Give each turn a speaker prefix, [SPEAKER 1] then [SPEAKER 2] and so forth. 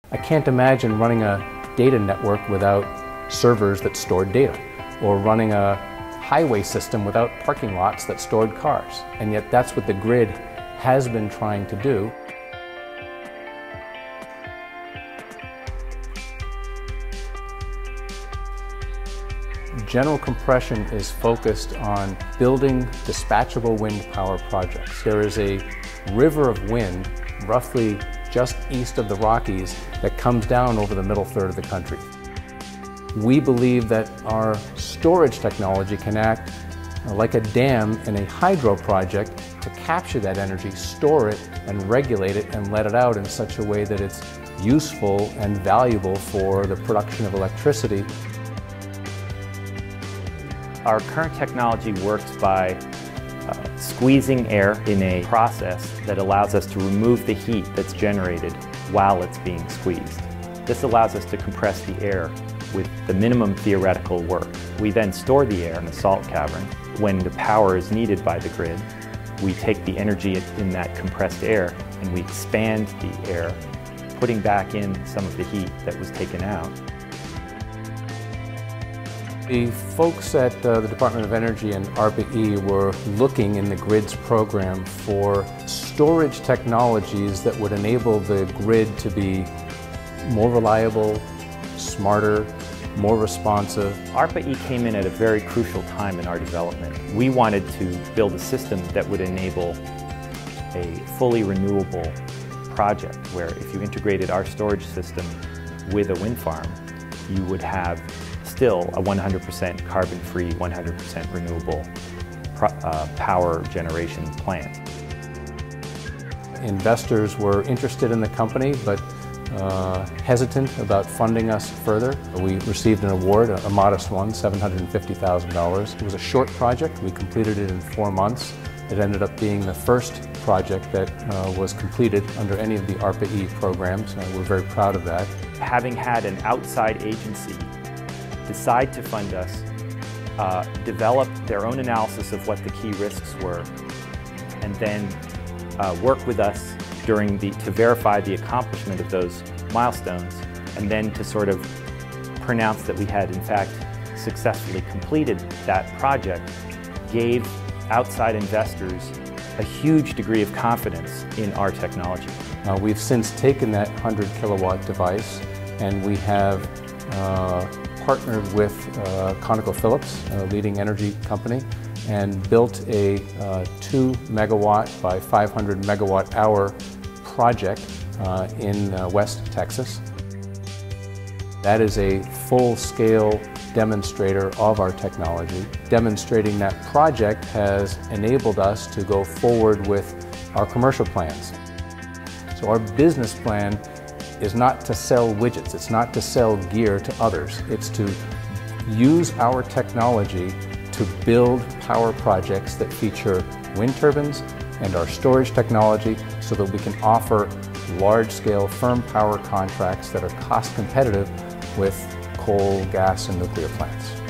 [SPEAKER 1] I can't imagine running a data network without servers that stored data, or running a highway system without parking lots that stored cars. And yet that's what the grid has been trying to do. General compression is focused on building dispatchable wind power projects. There is a river of wind roughly just east of the Rockies that comes down over the middle third of the country. We believe that our storage technology can act like a dam in a hydro project to capture that energy, store it, and regulate it and let it out in such a way that it's useful and valuable for the production of electricity.
[SPEAKER 2] Our current technology works by squeezing air in a process that allows us to remove the heat that's generated while it's being squeezed. This allows us to compress the air with the minimum theoretical work. We then store the air in a salt cavern. When the power is needed by the grid, we take the energy in that compressed air and we expand the air, putting back in some of the heat that was taken out.
[SPEAKER 1] The folks at the Department of Energy and ARPA-E were looking in the GRID's program for storage technologies that would enable the grid to be more reliable, smarter, more responsive.
[SPEAKER 2] ARPA-E came in at a very crucial time in our development. We wanted to build a system that would enable a fully renewable project where if you integrated our storage system with a wind farm, you would have still a 100% carbon-free, 100% renewable power generation plant.
[SPEAKER 1] Investors were interested in the company, but hesitant about funding us further. We received an award, a modest one, $750,000. It was a short project. We completed it in 4 months. It ended up being the first project that was completed under any of the ARPA-E programs. We're very proud of that.
[SPEAKER 2] Having had an outside agency decide to fund us, develop their own analysis of what the key risks were, and then work with us to verify the accomplishment of those milestones, and then to sort of pronounce that we had in fact successfully completed that project, gave outside investors a huge degree of confidence in our technology.
[SPEAKER 1] We've since taken that 100 kilowatt device and we have partnered with ConocoPhillips, a leading energy company, and built a 2 megawatt by 500 megawatt hour project in West Texas. That is a full-scale demonstrator of our technology. Demonstrating that project has enabled us to go forward with our commercial plans. So our business plan is not to sell widgets, it's not to sell gear to others, it's to use our technology to build power projects that feature wind turbines and our storage technology so that we can offer large-scale firm power contracts that are cost competitive with coal, gas, and nuclear plants.